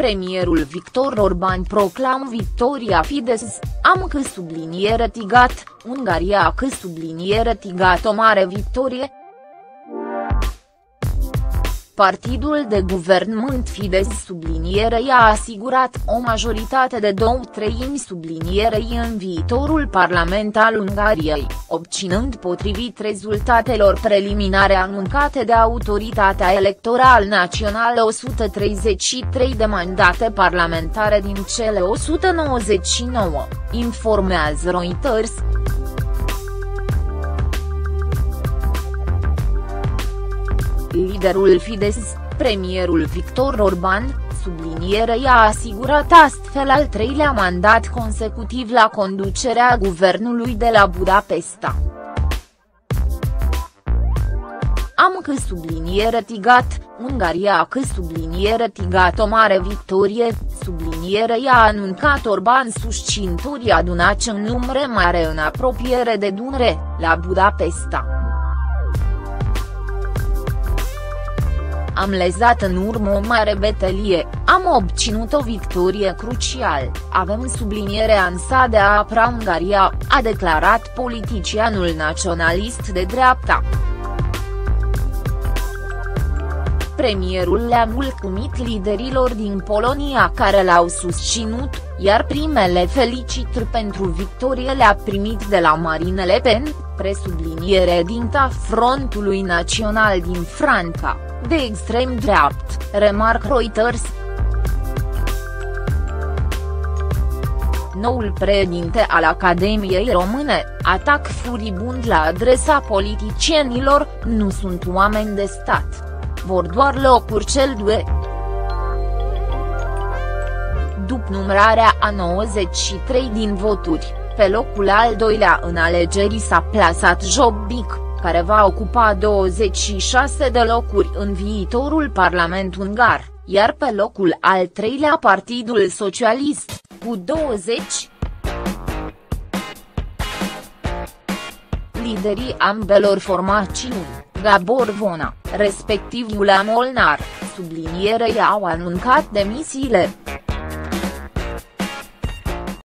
Premierul Victor Orban proclamă victoria Fidesz, am că subliniere tigat, Ungaria că subliniere tigat o mare victorie. Partidul de guvernământ Fidesz sublinierei a asigurat o majoritate de 2/3 sublinierei în viitorul parlament al Ungariei, obținând potrivit rezultatelor preliminare anunțate de Autoritatea Electorală Națională 133 de mandate parlamentare din cele 199, informează Reuters. Liderul Fidesz, premierul Victor Orban, sublinierei a asigurat astfel al treilea mandat consecutiv la conducerea guvernului de la Budapesta. Am că subliniere tigat, Ungaria că subliniere tigat o mare victorie, sublinierei a anunțat Orban susținătorii adunați în număr mare în apropiere de Dunăre, la Budapesta. Am lezat în urmă o mare bătălie, am obținut o victorie crucială, avem sublinierea ansa de a apăra Ungaria, a declarat politicianul naționalist de dreapta. Premierul le-a mulțumit liderilor din Polonia care l-au susținut, iar primele felicitări pentru victorie le-a primit de la Marine Le Pen, presubliniere dinta Frontului Național din Franța, de extrem dreapt, remarcă Reuters. Noul președinte al Academiei Române, atac furibund la adresa politicienilor, nu sunt oameni de stat. Vor doar locuri cel 2. După numărarea a 93 din voturi, pe locul al doilea în alegeri s-a plasat Jobbik, care va ocupa 26 de locuri în viitorul Parlament ungar, iar pe locul al treilea Partidul Socialist, cu 20. Liderii ambelor formațiuni, Gabor Vona, respectiv Iulia Molnar, sublinierei au anunțat demisiile.